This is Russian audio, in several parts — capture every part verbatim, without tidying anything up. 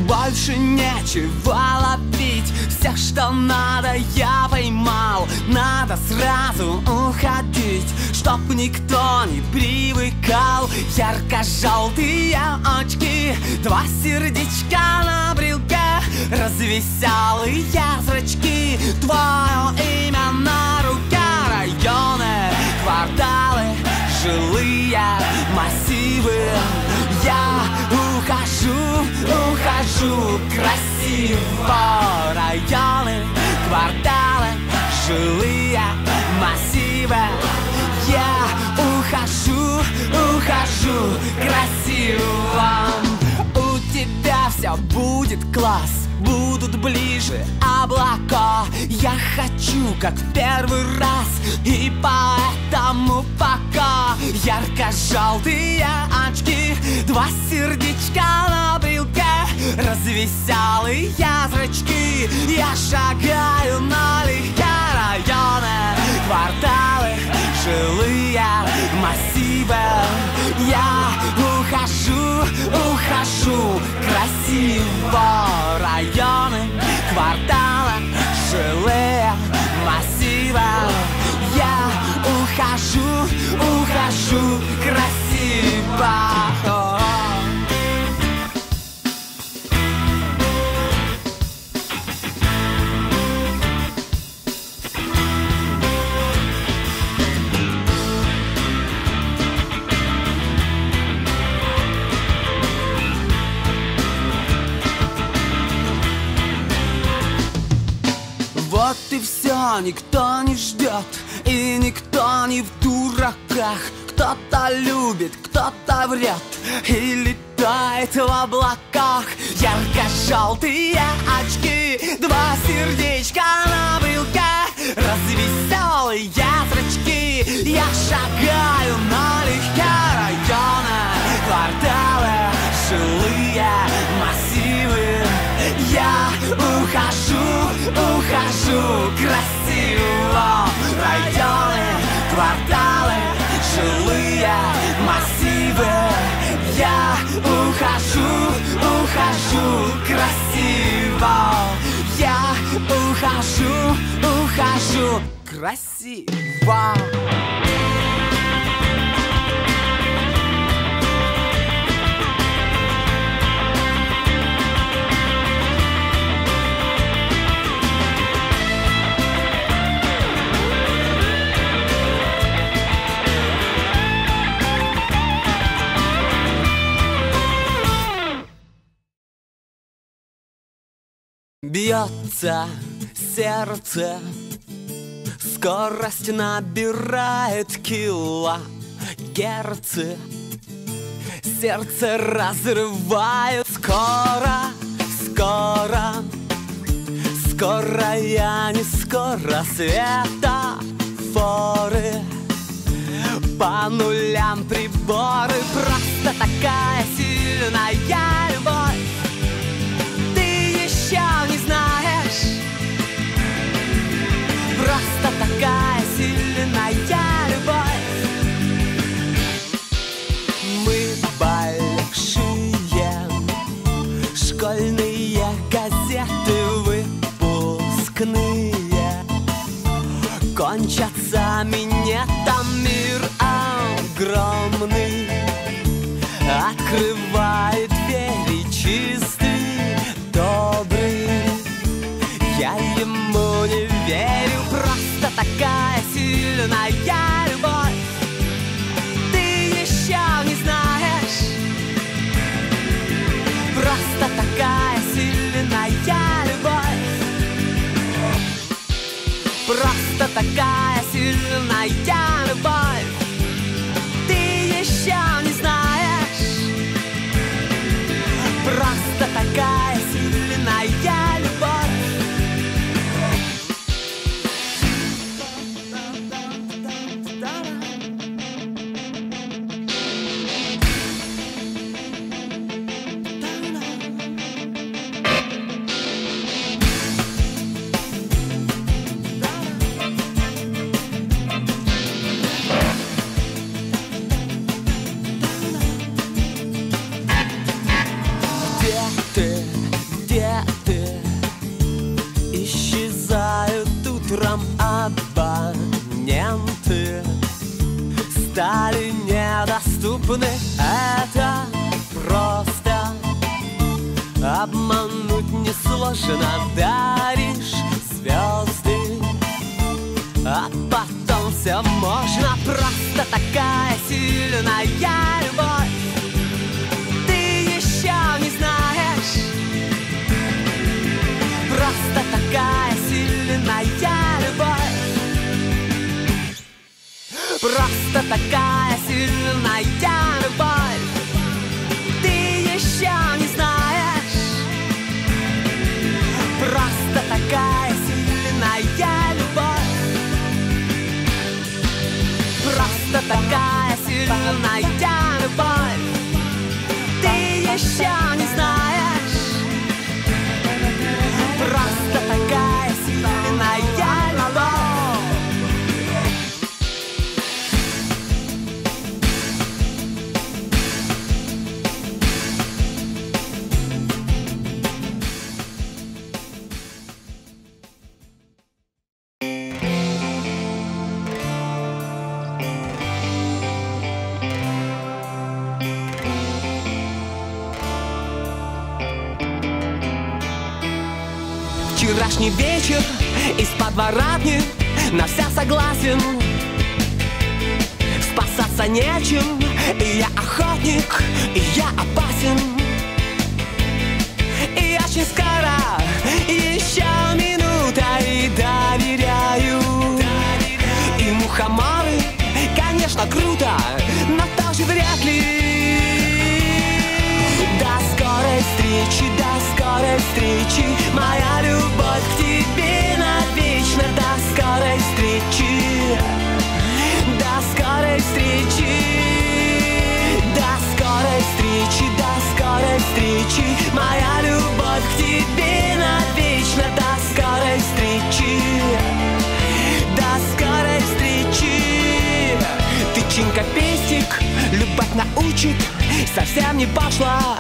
больше нечего ловить. Все, что надо, я поймал. Надо сразу уходить, чтоб никто не привыкал. Ярко-желтые очки, два сердечка на брелке, развеселые зрачки, твое имя на руке. Районы, кварталы, жилые массивы. Я ухожу, ухожу красиво. Районы, кварталы, жилые массивы. Я ухожу, ухожу красиво. У тебя все будет класс, будут ближе облака. Я хочу, как в первый раз, и поэтому пока. Ярко-желтые очки, два сердечка на брелке, развеселые зрачки. Я шагаю налегке. Районы, кварталы, жилые массивы. Я ухожу, ухожу красиво. Районы, кварталы, жилые массивы. Я ухожу, ухожу красиво. Вот и все, никто не ждет, и никто не в дураках. Кто-то любит, кто-то врет и летает в облаках. Ярко-желтые очки, два сердечка на брелке, развеселые зрачки. Я шагаю налегке. Районы, кварталы, жилые массивы. Я ухожу, ухожу красиво. Районы, кварталы, жилые массивы. Я ухожу, ухожу красиво. Я ухожу, ухожу красиво. Бьется сердце, скорость набирает килогерцы. Сердце разрывает скоро, скоро. Скоро я не скоро, светофоры по нулям приборы. Просто такая сильная любовь, не знаешь. Просто такая сильная любовь. Мы большие, школьные газеты выпускные. Кончатся минетом, мир огромный открывает двери чистый, добрый. Я ему не верю. Просто такая сильная любовь, ты еще не знаешь. Просто такая сильная любовь. Просто такая сильная любовь, ты еще не знаешь. стали недоступны. Это просто обмануть несложно. Даришь звезды, а потом все можно. Просто такая сильная любовь, ты еще не знаешь. Просто такая сильная любовь, просто такая сильная любовь, ты еще не знаешь. Просто такая сильная любовь, просто такая сильная любовь, ты еще не знаешь. Просто такая сильная любовь. Вчерашний вечер из подворотни, на вся согласен. Спасаться нечем, и я охотник, и я опасен. И очень скоро, еще минута, и доверяю. И мухоморы, конечно, круто, но тоже вряд ли. До скорой встречи, до скорой встречи, моя любовь к тебе навечно. До скорой встречи, до скорой встречи, до скорой встречи, до скорой встречи, моя любовь к тебе навечно. До скорой встречи, до скорой встречи. Тычинка пестик, любовь научит, совсем не пошла.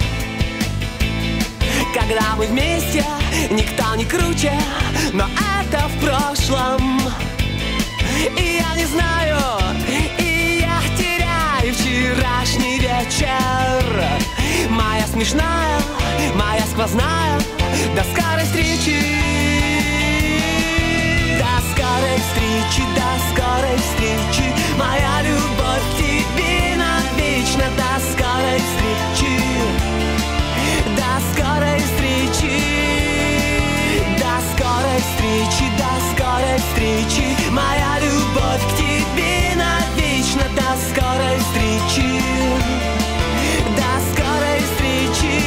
Когда мы вместе, никто не круче, но это в прошлом. И я не знаю, и я теряю вчерашний вечер. Моя смешная, моя сквозная, до скорой встречи. До скорой встречи, до скорой встречи, моя любовь к тебе навечно. До скорой встречи, до скорой встречи, до скорой встречи, до скорой встречи, моя любовь к тебе навечно. До скорой встречи, до скорой встречи.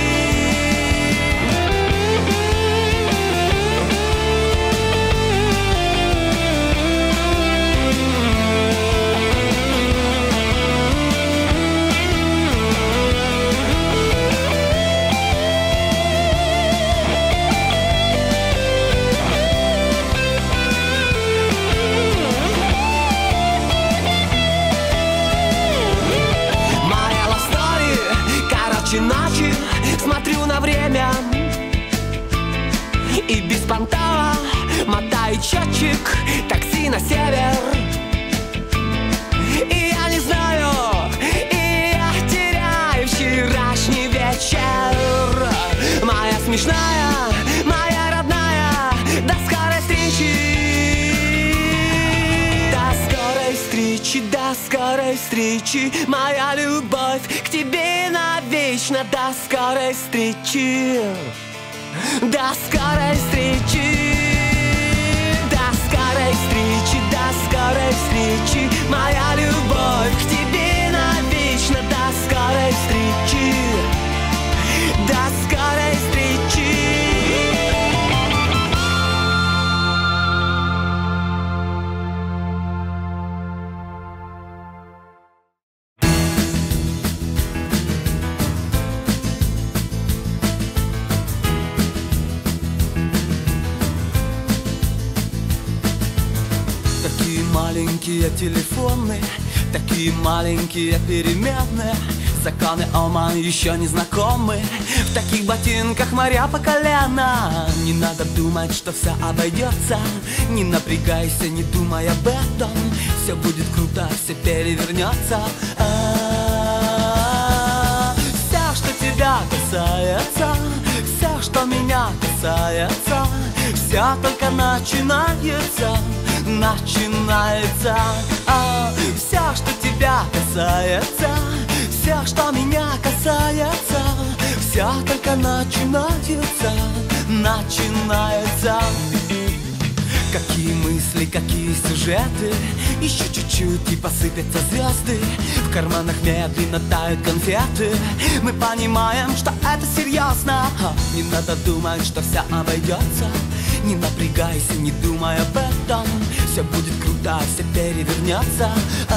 Ночи смотрю на время и беспонтово мотаю счетчик такси на север. И я не знаю, и я теряю вчерашний вечер. Моя смешная, моя родная, до скорой встречи. До скорой встречи, до скорой встречи, моя любовь к тебе навечно. До скорой встречи, до скорой встречи, до скорой встречи, до скорой встречи, моя любовь к тебе навечно. До скорой встречи, до скорой встречи. Маленькие телефоны, такие маленькие перемены. Законы Ома еще не знакомы. В таких ботинках моря по колено. Не надо думать, что все обойдется. Не напрягайся, не думай об этом. все будет круто, все перевернется. А-а-а. Все, что тебя касается, все, что меня касается, все только начинается, начинается. А, все, что тебя касается, все, что меня касается, все только начинается, начинается. Какие мысли, какие сюжеты, еще чуть-чуть и посыпятся звезды. В карманах медленно тают конфеты. Мы понимаем, что это серьезно. Не надо думать, что все обойдется. Не напрягайся, не думай об этом. Все будет круто, все перевернется.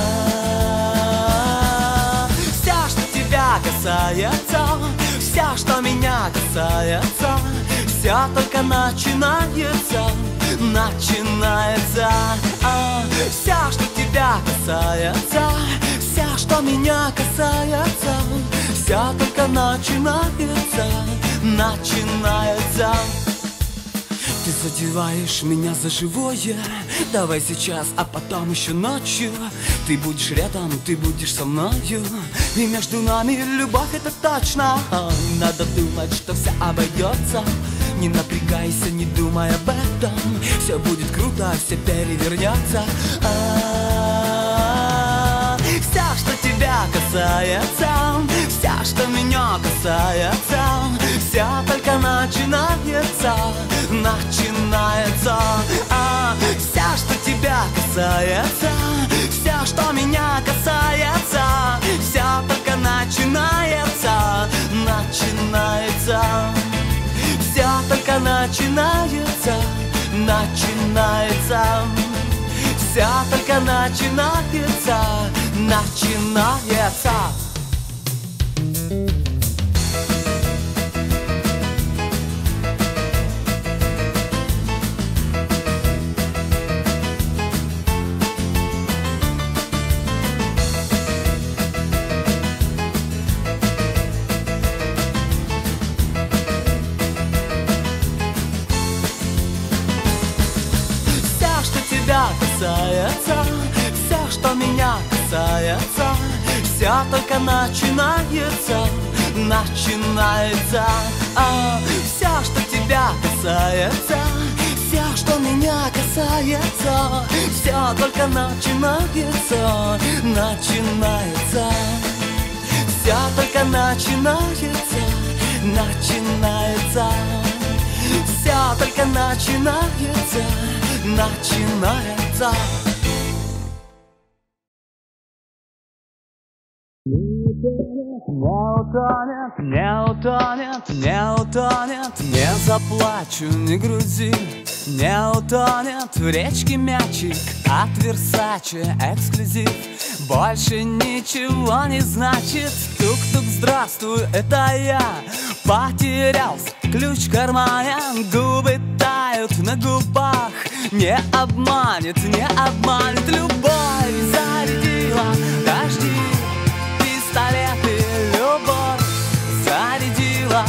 А-а-а. Все, что тебя касается, все, что меня касается, все только начинается, начинается. А, все, что тебя касается, все, что меня касается, все только начинается, начинается. Ты задеваешь меня за живое. Давай сейчас, а потом еще ночью. Ты будешь рядом, ты будешь со мною, и между нами любовь, это точно. Не надо думать, что все обойдется. Не напрягайся, не думай об этом. Все будет круто, все перевернется. А-а-а. Все, что тебя касается, все, что меня касается, все только начинается, начинается. А, все, что тебя касается, все, что меня касается, все только начинается, начинается. Все только начинается, начинается. Все только начинается, начинается. Касается, все, что меня касается, все только начинается, начинается. А, все, что тебя касается, все, что меня касается, все только начинается, начинается. Все только начинается, начинается. Все только начинается, начинается. Не утонет, не утонет, не утонет, не заплачу, не грузи. Не утонет в речке мячик от Версаче, эксклюзив. Больше ничего не значит. Тук-тук, здравствуй, это я. Потерялся, ключ в кармане, губы тают на губах. Не обманет, не обманет любовь. Зарядила дожди, пистолеты, любовь. Зарядила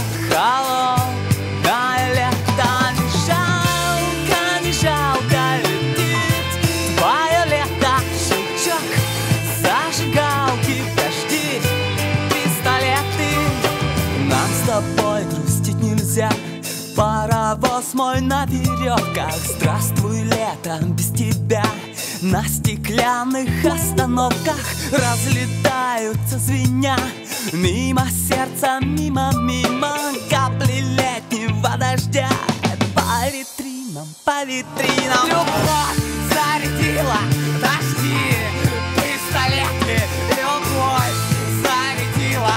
холодное лето. Не жалко, не жалко летит твое лето. Щелчок зажигалки, дожди, пистолеты. Нам с тобой грустить нельзя. Паровоз мой на веревках. Здравствуй, лето, без тебя. На стеклянных остановках разлетаются звеня. Мимо сердца, мимо, мимо капли летнего дождя. По витринам, по витринам любовь зарядила дожди, пистолеты, любовь зарядила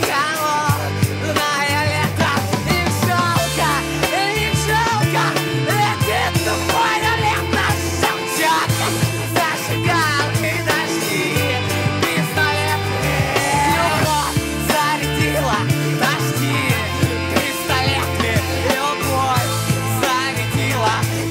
холодное лето. И жалко, и жалко летит твое лето. Щелчок зажигалки, дожди, пистолеты. Любовь зарядила дожди, пистолеты. Любовь зарядила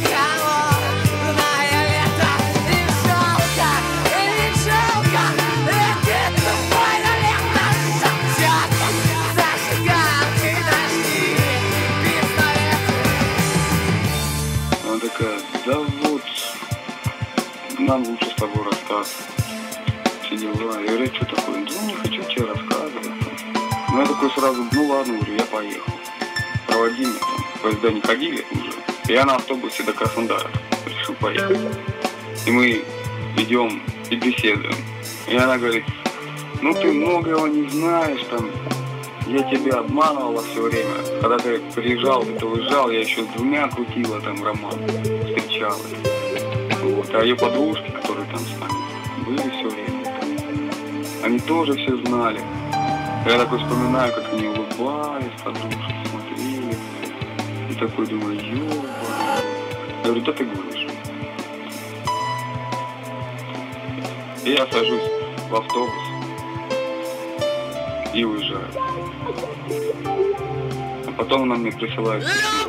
холодное лето. И жалко, и жалко летит твое лето. Щелчок зажигалки, дожди, пистолеты. Она такая: да вот, нам лучше с тобой расстаться. так, все дела. Я говорю, что такое? Ну, не хочу тебе рассказывать. Ну, я такой сразу, ну ладно, говорю, я поехал. Проводи меня там, поезда не ходили уже. Я на автобусе до Краснодара решил поехать. И мы идем и беседуем. И она говорит, ну ты многого не знаешь, там, я тебя обманывала все время. Когда ты приезжал, ты уезжал, я еще с двумя крутила там роман, встречалась. Вот. А ее подружки, которые там с нами были все время, там, они тоже все знали. Я такой вспоминаю, как они улыбались, подружки смотрели. И такой думаю, ёба. Я говорю, да ты гонишь. И я сажусь в автобус и уезжаю. А потом она мне присылает письмо.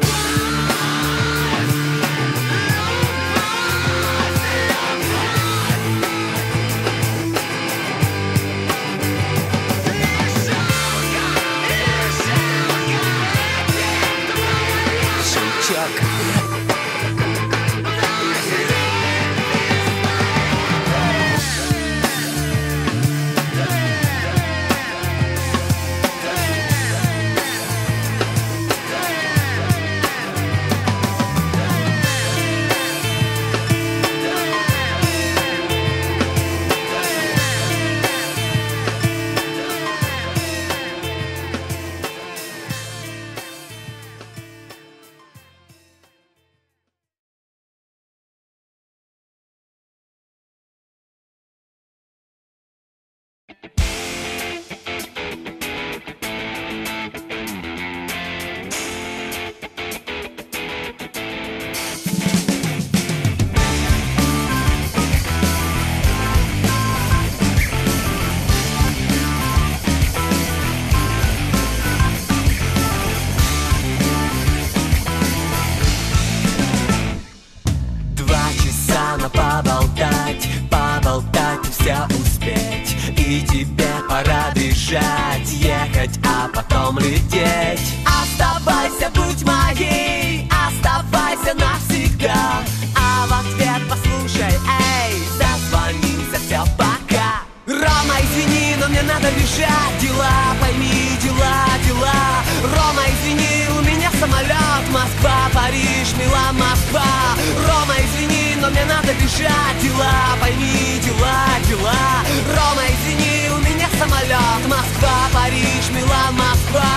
Поболтать, поболтать и все успеть. И тебе пора бежать, ехать, а потом лететь. Оставайся, будь моей, оставайся навсегда. А в ответ послушай, эй, созвонимся, все, пока. Рома, извини, но мне надо бежать. Дела, пойми, дела, дела. Рома, извини, у меня самолет. Москва, Париж, Милан, Москва. Рома, извини, но мне надо бежать. Дела, пойми, дела, дела. Рома, извини, у меня самолет. Москва, Париж, Милан, Москва.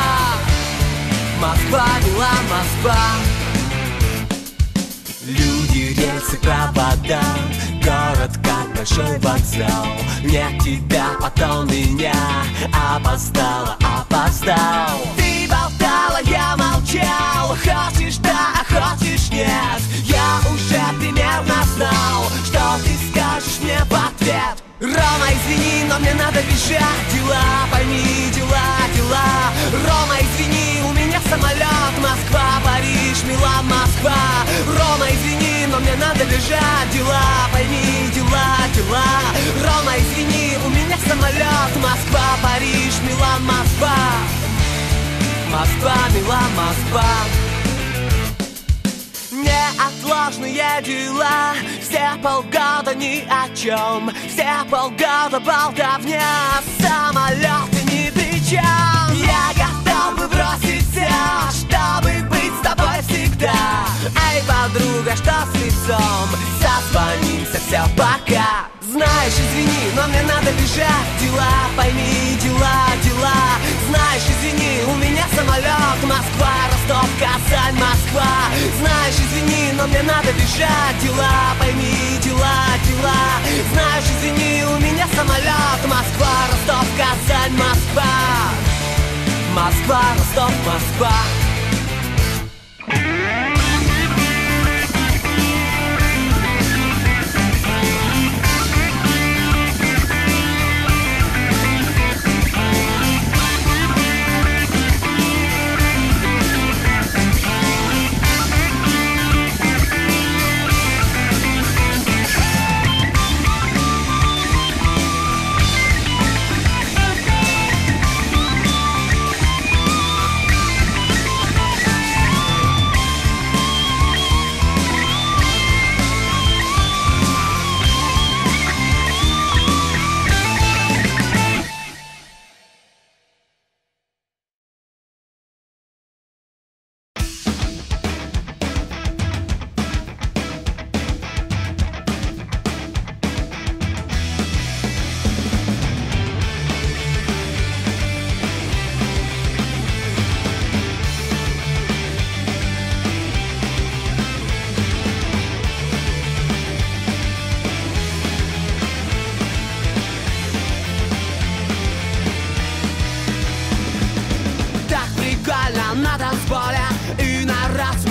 Москва, Милан, Москва. Люди, рельсы, провода. Город как большой вокзал. Нет тебя, потом меня. Опоздала, опоздал. Ты болтала, я молчал. Хочешь да, а хочешь нет. Я уже примерно знал, что ты скажешь мне в ответ. Рома, извини, но мне надо бежать. Дела, пойми, дела, дела. Рома, извини, у меня самолет. Москва, Париж, Милан, Москва. Рома, извини, но мне надо бежать. Дела, пойми, дела, дела. Рома, извини, у меня самолет. Москва, Париж, Милан, Москва. Москва, Милан, Москва. Неотложные дела. Все полгода ни о чем. Все полгода болтовня. Самолеты ни при чем. Я готов бы бросить все, чтобы быть с тобой всегда. Эй, подруга, что с лицом? Созвонимся, все, пока. Знаешь, извини, но мне надо бежать. Дела, пойми, дела, дела. Знаешь, извини, у меня самолет. Москва, Ростов, Казань, Москва. Знаешь, извини, но мне надо бежать. Дела, пойми, дела, дела. Знаешь, извини, у меня самолет. Москва, Ростов, Казань, Москва. Москва, Ростов, Москва.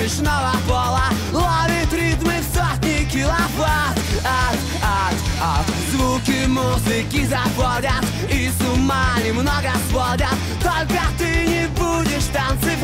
смешного пола ловит ритмы в сотни киловатт. Ад, ад, ад, звуки музыки заводят и с ума немного сводят. Только ты не будешь танцевать,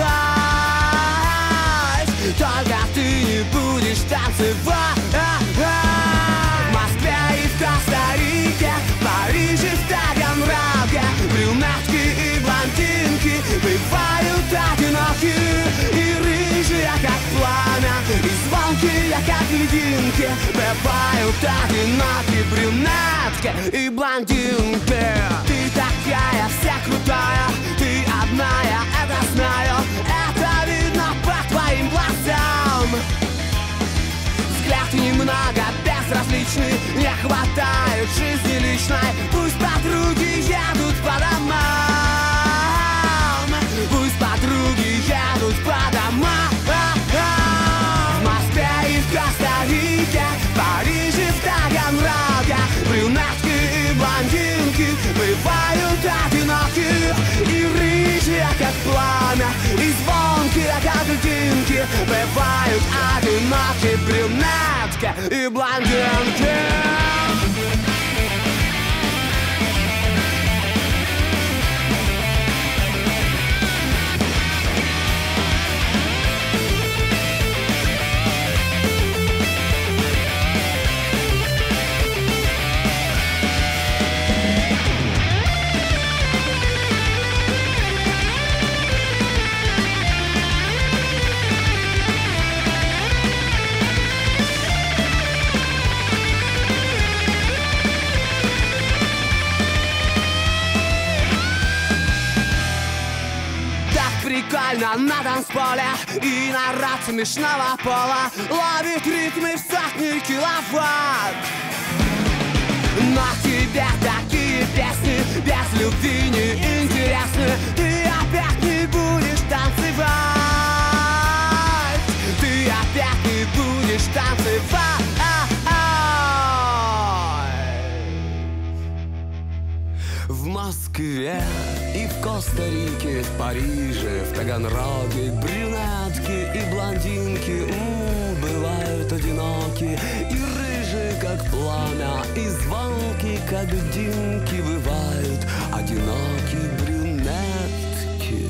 только ты не будешь танцевать. В Москве и в Коста-Рике, в Париже, в Таганроге брюнетки и блондинки бывают одиноки и рыжие, как пламя, и звонкие, как льдинки. Бывают одиноки брюнетки и блондинки. Ты такая вся крутая, ты одна, я это знаю, это видно по твоим глазам. Взгляд немного безразличный, не хватает жизни личной. Пусть подруги едут по домам, пусть подруги едут по домам. В Москве и в Коста-Рике, в Париже, в Таганроге брюнетки и блондинки бывают одиноки и рыжие, как пламя, и звонкие, как льдинки. Бывают одиноки брюнетки и блондинки. Прикольно на танцполе и народ смешного пола ловит ритмы в сотни киловатт. Но тебе такие песни без любви не интересны. Ты опять не будешь танцевать, ты опять не будешь танцевать. В Москве и в Коста-Рике, в Париже, в Таганроге брюнетки и блондинки м-м, бывают одиноки и рыжие, как пламя, и звонки, как льдинки. Бывают одиноки брюнетки.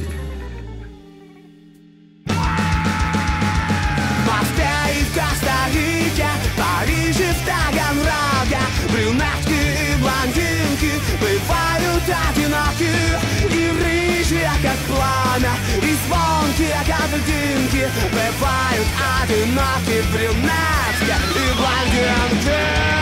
В Москве и в Коста-Рике, в Париже, в Таганроге брюнетки и блондинки бывают одиноки и рыжие, как пламя, и звонкие, как льдинки. Бывают одиноки брюнетки и блондинки.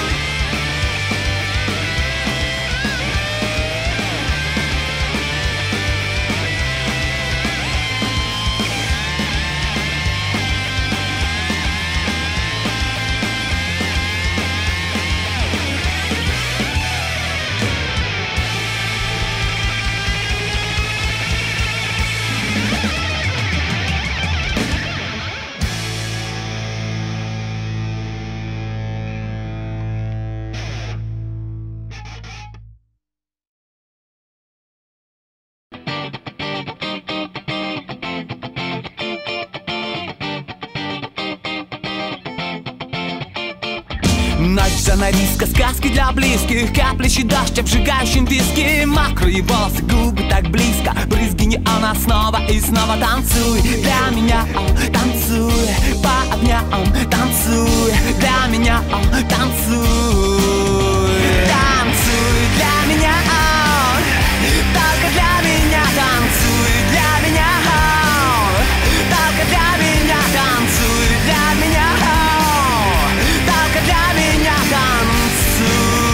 Ночь, занавеска, сказки для близких, капличий дождь, обжигающим виски. Мокрые волосы, губы так близко, брызги неона, снова и снова танцуй. Для меня, о, танцуй, по огням, танцуй. Для меня, о, танцуй. Танцуй для меня, о, только для меня танцуй. Для меня, о, только для меня танцуй. Для меня, о, только для меня танцуй.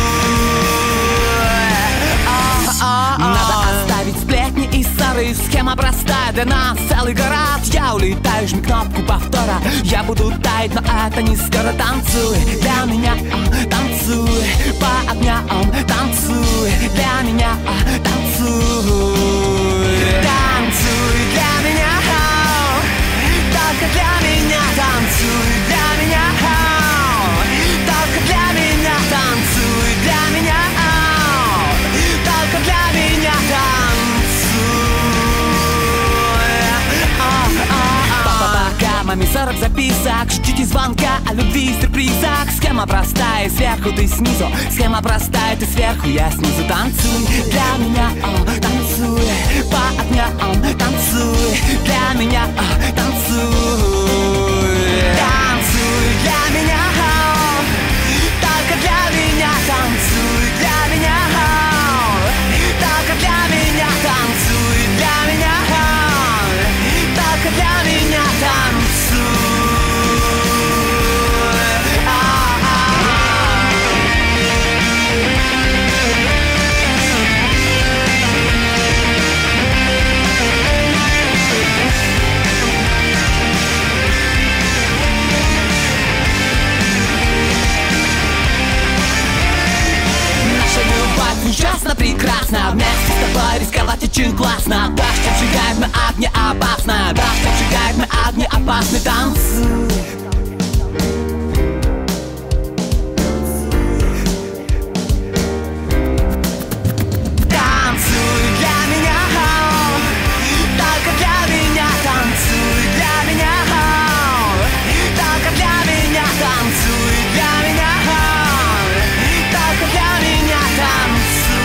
Надо оставить сплетни и ссоры. Схема простая для нас, целый город. Я улетаю, жми кнопку повтора. Я буду таять, но это не скоро. Танцуй для меня, о, танцуй, по огням, танцуй. Для меня, о, танцуй. Танцуй для меня, о, только для меня танцуй. Для меня, о, только для меня танцуй. Для меня, о, только для меня танцуй. Пока мамами сорок записок. Ждите звонка о любви и сюрпризах. Схема простая, сверху ты снизу. Схема простая, ты сверху, я снизу. Танцуй для меня, о, танцуй по огням, танцуй для меня, о, танцуй. Танцуй для меня, о, только для меня. Танцуй для меня, о, только для меня. Танцуй для меня, о, только для меня. Танцуй. Ужасно прекрасно, вместе с тобой рисковать очень классно. Дождь обжигает, мы огни опасно. Дождь обжигает, мы огни опасны. Танцуй. Танцуй для меня, только для меня. Танцуй для меня, только для меня. Танцуй для меня, только для меня. Танцуй.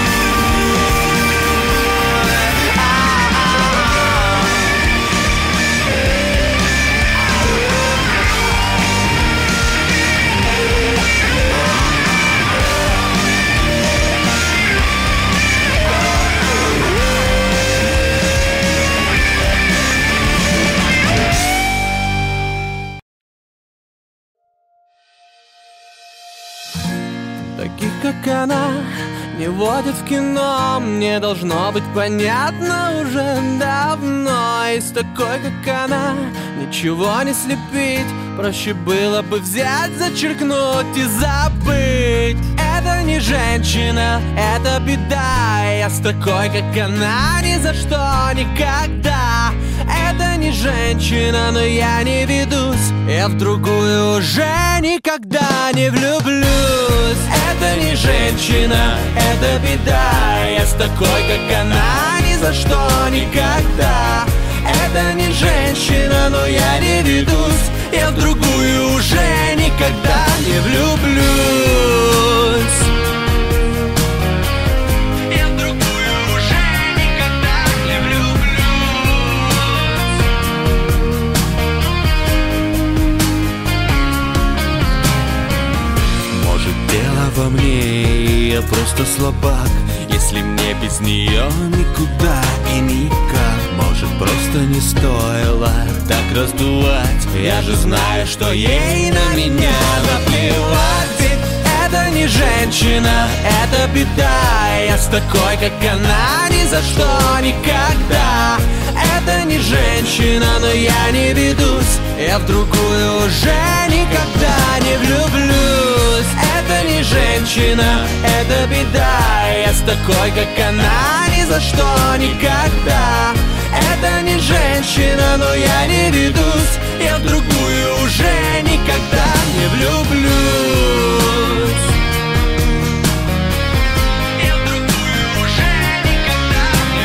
Таких, как она, не водят в кино. Мне должно быть понятно уже давно. И с такой, как она, ничего не слепить. Проще было бы взять, зачеркнуть и забыть. Это не женщина, это беда. Я с такой, как она, ни за что никогда. Это не женщина, но я не ведусь. Я в другую уже никогда не влюблюсь. Это не женщина, это беда. Я с такой, как она, ни за что никогда. Это не женщина, но я не ведусь. Я в другую уже никогда не влюблюсь. Я в другую уже никогда не влюблюсь. Может, дело во мне, я просто слабак. Если мне без нее никуда и никак. Может, просто не стоило так раздувать. Я же знаю, что ей на меня наплевать. Ведь это не женщина, это беда. Я с такой, как она, ни за что никогда. Это не женщина, но я не ведусь. Я в другую уже никогда не влюблюсь. Это не женщина, это беда. Я с такой, как она, ни за что никогда. Это не женщина, но я не ведусь. Я в другую уже никогда не влюблюсь. Я в другую уже никогда не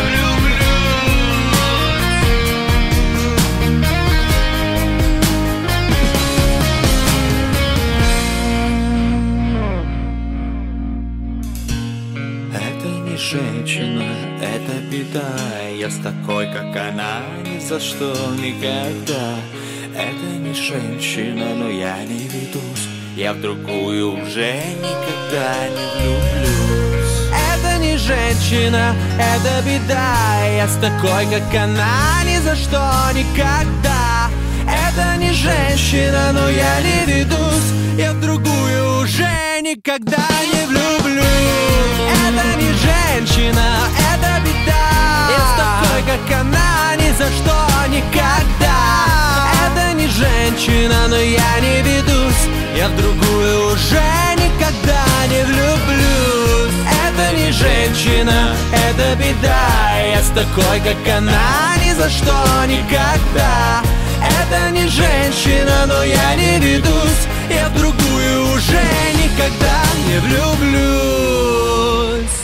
влюблюсь. Это не женщина, это беда. Я с такой, как она, ни за что никогда. Это не женщина, но я не ведусь. Я в другую уже никогда не влюблюсь. Это не женщина, это беда. Я с такой, как она, ни за что никогда. Это не женщина, но я не ведусь. Я в другую уже никогда не влюблюсь. Это не женщина, это беда. Я с такой, как она, ни за что никогда. Это не женщина, но я не ведусь. Я в другую уже никогда не влюблюсь. Это не женщина, это беда. Я с такой, как она, ни за что никогда. Это не женщина, но я не ведусь. Я в другую уже никогда не влюблюсь.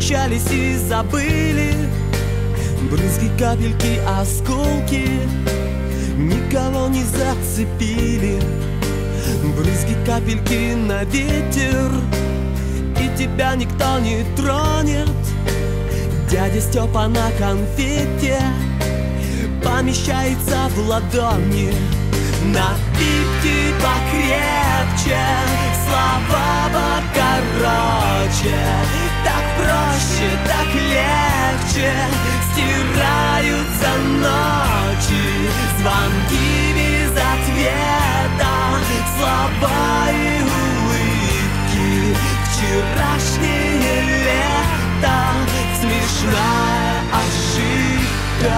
встречались и забыли. Брызги, капельки, осколки никого не зацепили. Брызги, капельки на ветер, и тебя никто не тронет. Дядя Степа на конфете помещается в ладони. Напитки покрепче, слова покороче. Так проще, так легче стираются ночи. Звонки без ответа, слова и улыбки. Вчерашнее лето, смешная ошибка.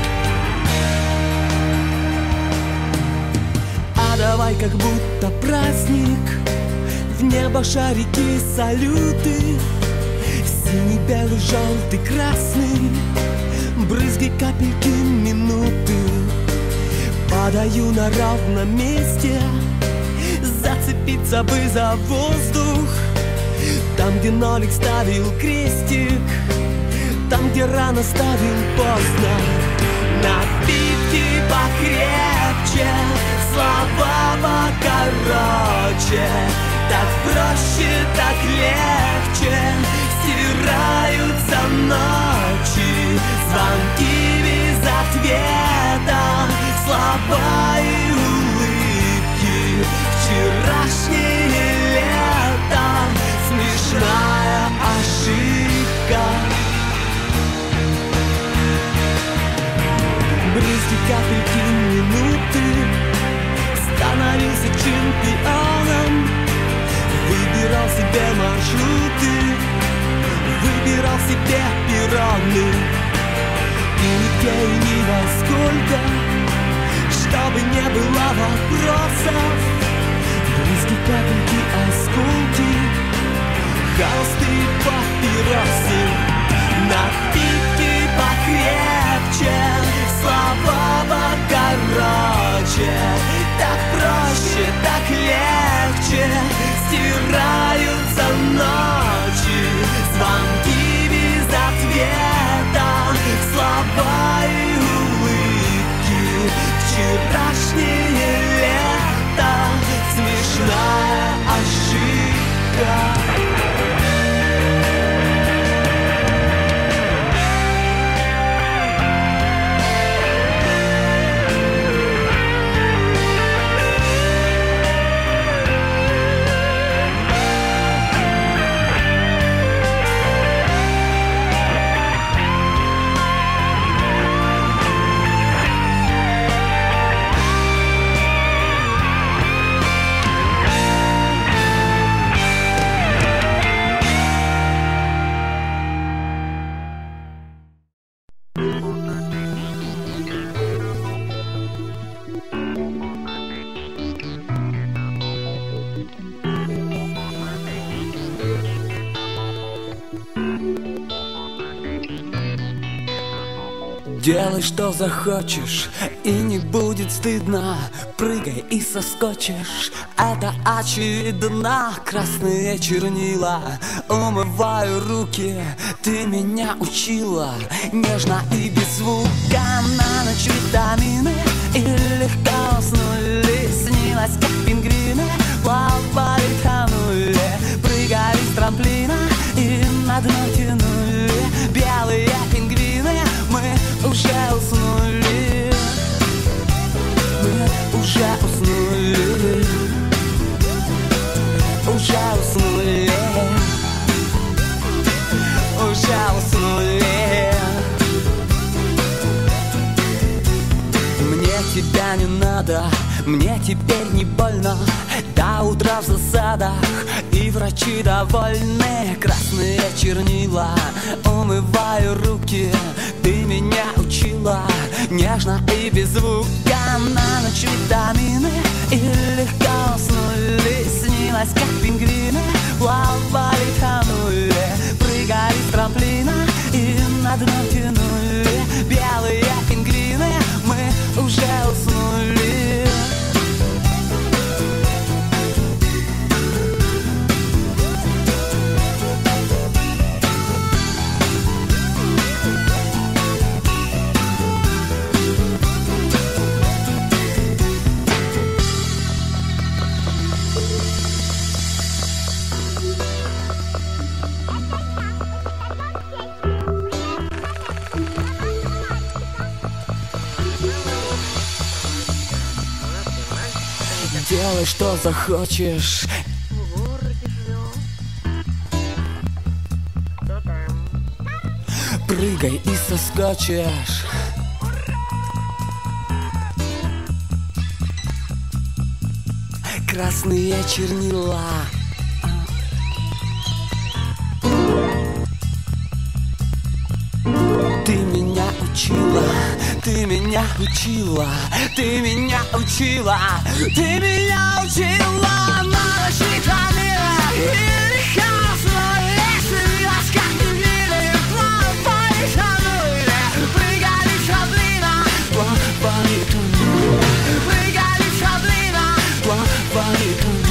А давай как будто праздник, в небо шарики, салюты. Синий, белый, желтый, красный, брызги, капельки, минуты. Падаю на ровном месте, зацепиться бы за воздух. Там, где нолик ставил крестик, там, где рано ставил поздно. Напитки покрепче, слова покороче. Так проще, так легче стираются ночи. Звонки без ответа, слова и улыбки. Вчерашнее лето, смешная ошибка. Брызги, капельки, минуты. Становился чемпионом, выбирал себе маршруты, выбирал себе перроны. И нигде и ни во сколько, чтобы не было вопросов. Брызги, капельки, осколки, холсты и папиросы. Напитки покрепче, слова покороче. Так проще, так легче стираются ночи. Звонки без ответа, слова и улыбки. Вчерашнее лето, смешная ошибка. Делай, что захочешь, и не будет стыдно. Прыгай и соскочишь, это очевидно. Красные чернила, умываю руки. Ты меня учила нежно и без звука. На ночь витамины и легко уснули. Снилось, как пингвины плавали, тонули. Прыгали с трамплина и на дно тянули. Белые пингвины, мы уже уснули, мы уже уснули, уже уснули, уже уснули. Мне тебя не надо, мне теперь не больно. До утра в засадах, и врачи довольны. Красные чернила, умываю руки. Ты меня учила нежно и без звука. На ночь витамины и легко уснули. Снилось, как пингвины плавали, тонули. Прыгали с трамплина и на дно тянули. Белые пингвины, мы уже уснули. Делай, что захочешь. В городе живем. Кто там? Прыгай и соскочишь. Красные чернила. Ты меня учила, ты меня учила, ты меня учила, ты меня учила. Ночь витамина или хаос, если вас как ты видели, плавай шанули, прыгали шаблина, плавай тонули, прыгали шаблина, плавай тонули.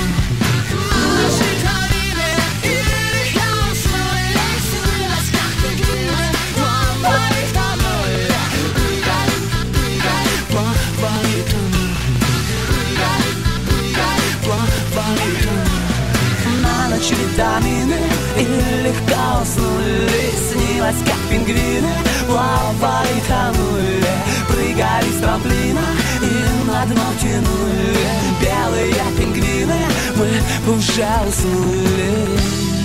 Витамины и легко уснули. Снилось, как пингвины плавали, тонули, прыгали с трамплина и на дно тянули. Белые пингвины, мы уже уснули.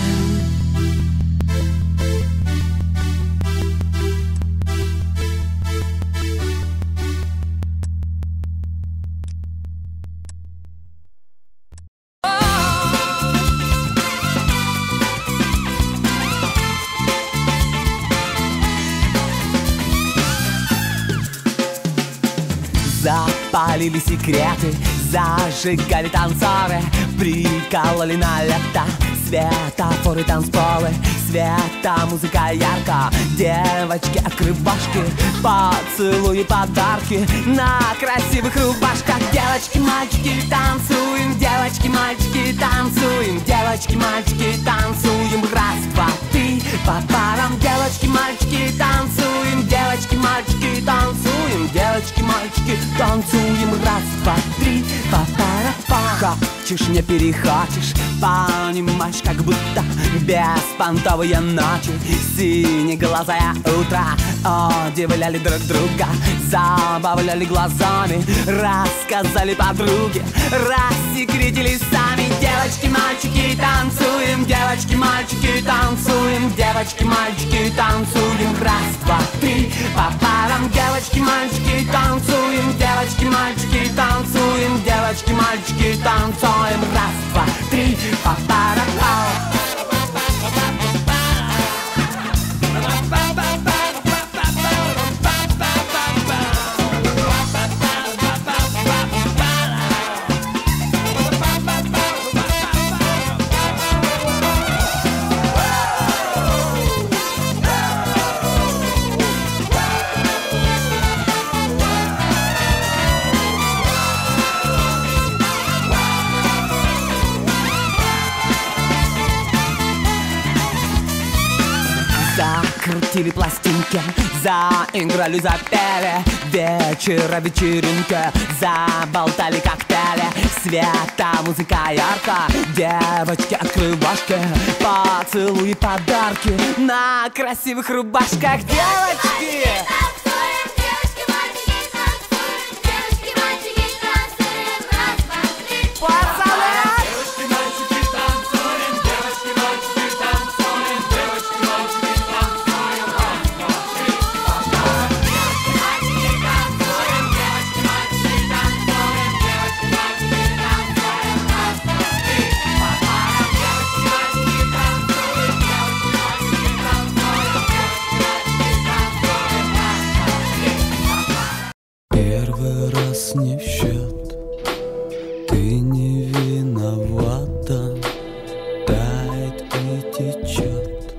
Запалили секреты, зажигали танцоры, прикололи на лето светофоры, танцполы, света, музыка ярко. Девочки, открывашки, поцелуи, подарки на красивых рубашках. Девочки, мальчики, танцуем, девочки, мальчики, танцуем, девочки, мальчики, танцуем. Раз, два, три, по парам. Девочки, мальчики, танцуем, девочки, мальчики, танцуем, девочки, мальчики, танцуем. Раз, два, три, по парам. Хочешь, не перехочешь, понимаешь, как будто беспонтовые ночи, синеглазое утро удивляли друг друга, забавляли глазами, рассказали подруги, рассекретили сами. Девочки, мальчики, танцуем, девочки, мальчики, танцуем, девочки, мальчики, танцуем. Раз, два, три, по парам. Девочки, мальчики, танцуем, девочки, мальчики, танцуем, девочки, мальчики, танцуем. Раз, два, три, по парам. Закрутили пластинки, заиграли, запели, вечера, вечеринка, заболтали коктейли, света, музыка ярко, девочки, открывашки, поцелуи, подарки на красивых рубашках. Девочки! Первый раз не в счет, ты не виновата, тает и течет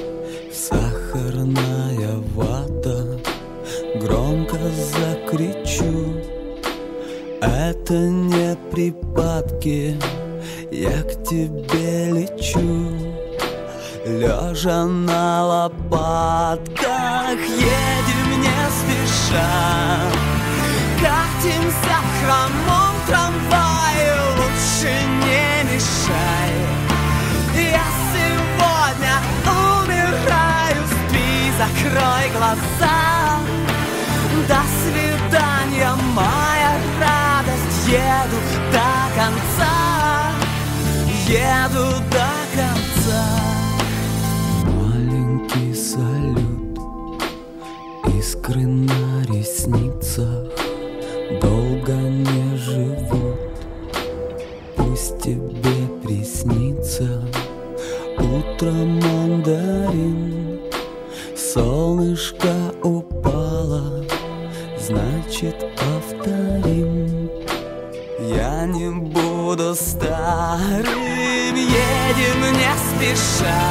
сахарная вата. Громко закричу, это не припадки, я к тебе лечу. Лежа на лопатках, едем не спеша, катимся в хромом трамвае, лучше не мешай. Я сегодня умираю, спи, закрой глаза. До свидания, моя радость, еду до конца. конца, еду до конца. Маленький салют, искры на ресницах долго не живут. Пусть тебе приснится утром мандарин. Солнышко упало, значит повторим. Я не буду старым, едем не спеша,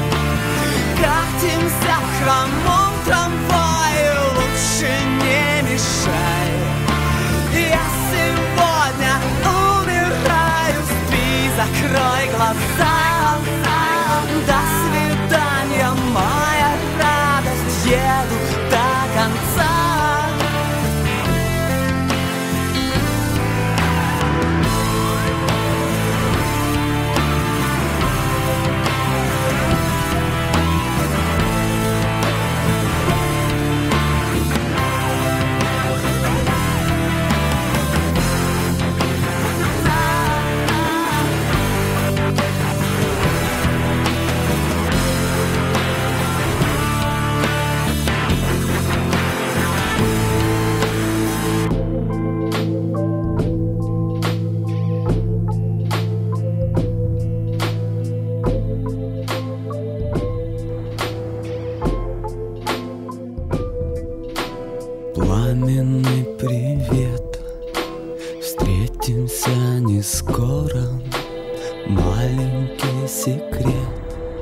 катимся в хромом трамвае, лучше не мешай. Я сегодня умираю, спи, закрой глаза. До свидания, моя радость, еду до конца. Пламенный привет, встретимся не скоро. Маленький секрет,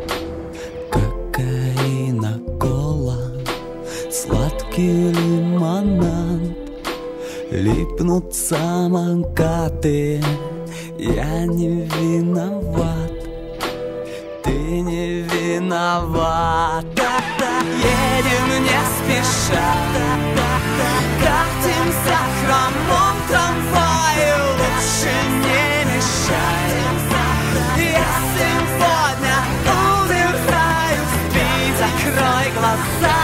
кокаина, кола, сладкий лимонад. Липнут самокаты, я не виноват, ты не виноват. Едем не спеша, катимся в хромом трамвае, лучше не мешай. Я сегодня умираю, спи, закрой глаза.